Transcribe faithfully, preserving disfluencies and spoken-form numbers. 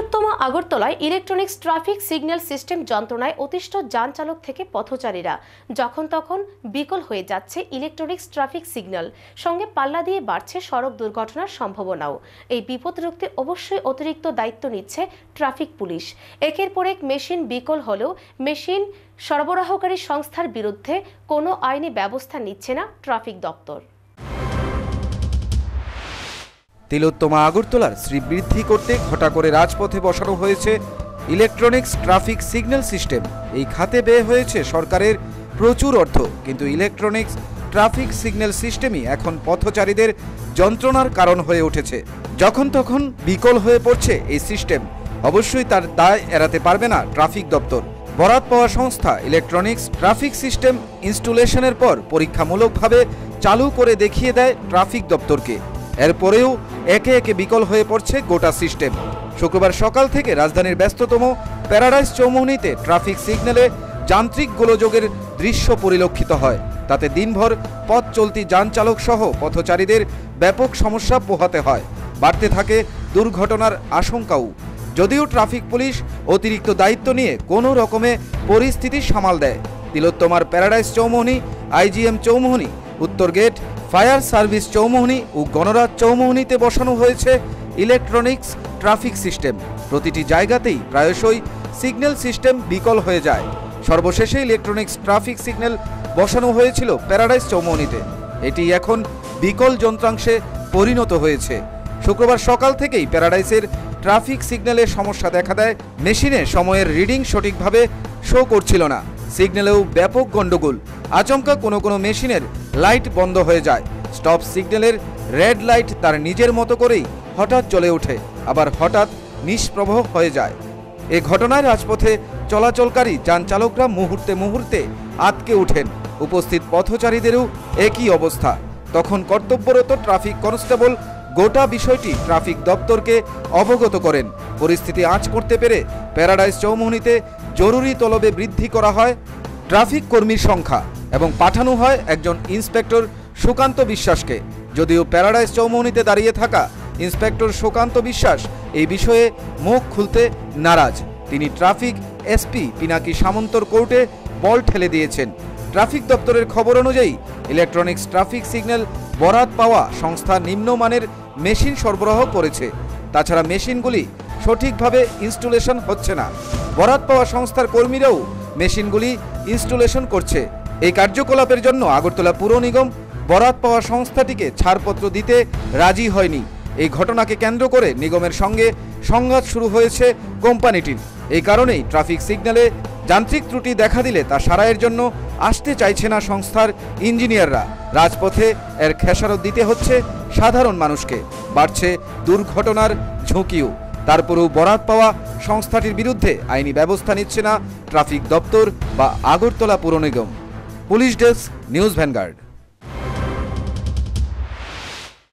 তিলোত্তমা আগরতলায় electronics traffic signal system যন্ত্রণায় অতিষ্ঠ যান চালক থেকে পথচারীরা। যখন তখন বিকল হয়ে যাচ্ছে ইলেকট্রনিক্স ট্রাফিক সিগন্যাল, সঙ্গে পাল্লা দিয়ে বাড়ছে সড়ক দুর্ঘটনার সম্ভাবনাও। এই বিপদ রুখতে অবশ্যই অতিরিক্ত দায়িত্ব নিচ্ছে ট্রাফিক পুলিশ। একের পর এক মেশিন বিকল হলেও মেশিন সরবরাহকারী সংস্থার বিরুদ্ধে কোনো আইনি ব্যবস্থা নিচ্ছে না ট্রাফিক দপ্তর। তিলোত্তমা আগরতলার শ্রীবৃদ্ধি করতে ঘটা করে রাজপথে বসানো হয়েছে ইলেকট্রনিক্স ট্রাফিক সিগন্যাল সিস্টেম। এই খাতে ব্যয় হয়েছে সরকারের প্রচুর অর্থ, কিন্তু ইলেকট্রনিক্স ট্রাফিক সিগন্যাল সিস্টেমই এখন পথচারীদের যন্ত্রণার কারণ হয়ে উঠেছে। যখন তখন বিকল হয়ে পড়ছে এই সিস্টেম। অবশ্যই তার দায় এড়াতে পারবে না ট্রাফিক দপ্তর। বরাত পাওয়া সংস্থা ইলেকট্রনিক্স ট্রাফিক সিস্টেম ইনস্টলেশনের পর পরীক্ষামূলকভাবে চালু করে দেখিয়ে দেয় ট্রাফিক দপ্তরকে। এরপরেও একে একে বিকল হয়ে পড়ছে গোটা সিস্টেম। শুক্রবার সকাল থেকে রাজধানীর ব্যস্ততম প্যারাডাইস চৌমুহনীতে ট্রাফিক সিগন্যালে যান্ত্রিক গোলযোগের দৃশ্য পরিলক্ষিত হয়। তাতে দিনভর পথ চলতি যান চালক সহ পথচারীদের ব্যাপক সমস্যা পোহাতে হয়। বাড়তে থাকে দুর্ঘটনার আশঙ্কাও। যদিও ট্রাফিক পুলিশ অতিরিক্ত দায়িত্ব নিয়ে কোনো রকমে পরিস্থিতি সামাল দেয়। তিলোত্তমার প্যারাডাইস চৌমুহনী, আইজিএম চৌমুহনী, উত্তর গেট, ফায়ার সার্ভিস চৌমুহনী ও গণরাজ চৌমুহনীতে বসানো হয়েছে ইলেকট্রনিক্স ট্রাফিক সিস্টেম। প্রতিটি জায়গাতেই প্রায়শই সিগন্যাল সিস্টেম বিকল হয়ে যায়। সর্বশেষে ইলেকট্রনিক্স ট্রাফিক সিগন্যাল বসানো হয়েছিল প্যারাডাইস চৌমুহনীতে। এটি এখন বিকল যন্ত্রাংশে পরিণত হয়েছে। শুক্রবার সকাল থেকেই প্যারাডাইসের ট্রাফিক সিগন্যালে সমস্যা দেখা দেয়। মেশিনে সময়ের রিডিং সঠিকভাবে শো করছিল না। সিগন্যালেও ব্যাপক গণ্ডগোল। আচমকা কোনো কোনো মেশিনের লাইট বন্ধ হয়ে যায়। স্টপ সিগন্যালের রেড লাইট তার নিজের মতো করেই হঠাৎ জ্বলে ওঠে, আবার হঠাৎ নিষ্প্রভ হয়ে যায়। এ ঘটনায় রাজপথে চলাচলকারী যান চালকরা মুহূর্তে মুহূর্তে আটকে ওঠেন। উপস্থিত পথচারীদেরও একই অবস্থা। তখন কর্তব্যরত ট্রাফিক কনস্টেবল গোটা বিষয়টি ট্রাফিক দপ্তরকে অবগত করেন। পরিস্থিতি আঁচ করতে পেরে প্যারাডাইস চৌমুহনীতে জরুরি তলবে বৃদ্ধি করা হয় ট্রাফিক কর্মীর সংখ্যা এবং পাঠানো হয় একজন ইন্সপেক্টর সুকান্ত বিশ্বাসকে। যদিও প্যারাডাইস চৌমুহনীতে দাঁড়িয়ে থাকা ইন্সপেক্টর সুকান্ত বিশ্বাস এই বিষয়ে মুখ খুলতে নারাজ। তিনি ট্রাফিক এসপি পিনাকি সামন্তর কোর্টে বল ঠেলে দিয়েছেন। ট্রাফিক দপ্তরের খবর অনুযায়ী ইলেকট্রনিক্স ট্রাফিক সিগন্যাল বরাত পাওয়া সংস্থা নিম্নমানের মেশিন সরবরাহ করেছে। তাছাড়া মেশিনগুলি সঠিকভাবে ইনস্টলেশন হচ্ছে না। বরাত পাওয়া সংস্থার কর্মীরাও মেশিনগুলি ইনস্টলেশন করছে। এই কার্যকলাপের জন্য আগরতলা পুর নিগম বরাত পাওয়া সংস্থাটিকে ছাড়পত্র দিতে রাজি হয়নি। এই ঘটনাকে কেন্দ্র করে নিগমের সঙ্গে সংঘাত শুরু হয়েছে কোম্পানিটির। এই কারণেই ট্রাফিক সিগন্যালে যান্ত্রিক ত্রুটি দেখা দিলে তা সারাইয়ের জন্য আসতে চাইছে না সংস্থার ইঞ্জিনিয়াররা। রাজপথে এর খেসারত দিতে হচ্ছে সাধারণ মানুষকে। বাড়ছে দুর্ঘটনার ঝুঁকিও। তারপরেও বরাত পাওয়া সংস্থাটির বিরুদ্ধে আইনি ব্যবস্থা নিচ্ছে না ট্রাফিক দপ্তর বা আগরতলা পুর নিগম। Police desk, news vanguard.